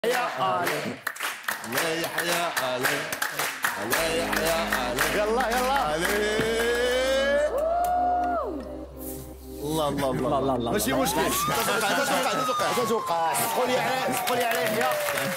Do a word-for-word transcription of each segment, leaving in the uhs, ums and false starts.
يا علي لا يحيى علي لا يحيى علي يلا يلا علي الله الله الله الله الله ماشي مشكل تتوقع تتوقع تتوقع تتوقع سقوا لي عليه سقوا لي عليه يا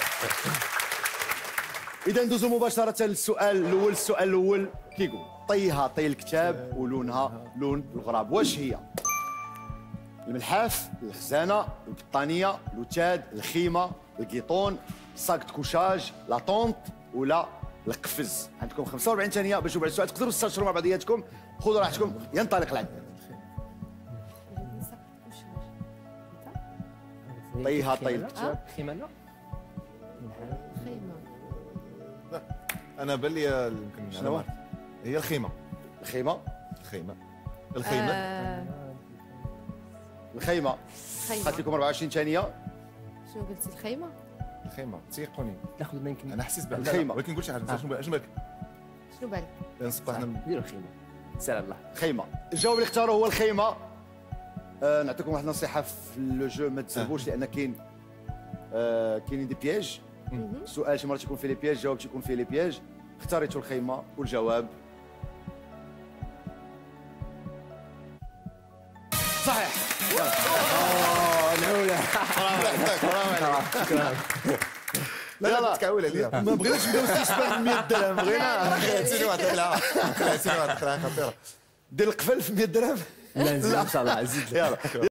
اذا ندوزو مباشره للسؤال الاول. السؤال الاول كيقول طيها طي الكتاب ولونها لون الغراب. واش هي؟ الملحاف، الخزانه، البطانيه، لوتاد، الخيمه، القيطون، صاك كوشاج، لا طونط ولا القفز. عندكم خمسة وأربعين ثانيه باش تجاوبوا على السؤال. تقدروا تستشروا مع بعضياتكم. خذوا راحتكم. ينطلق العد. طيها طي الكتاب. خيمه لا خيمة. انا بالي يمكن شنو؟ هي الخيمه الخيمه الخيمه الخيمه آه، الخيمه. خيمة. خدت لكم أربعة وعشرين ثانيه. شنو قلتي الخيمة؟ الخيمه تيقوني ناخذ ما يمكن انا حسيت بها الخيمة. ولكن نقول شي حاجه شنو شنو بالك شنو بالك؟ نسبق حنا نديروا خيمه سال الله. خيمه. الجواب اللي اختاروا هو الخيمه. آه نعطيكم واحد النصيحه في لو جو، ما تسربوش لان كاين آه كاينين دي بياج. السؤال شي مرات يكون فيه لي بياج، الجواب تيكون فيه لي بياج. اختاريتوا الخيمه والجواب صحيح. لا لا تكعول عليا ما بغيناش نديرو استثمار مية درهم، بغينا سيري واحد لا سيري واحد خطيره دير القفل في مية درهم. لا نزيد ان شاء الله نزيد يلا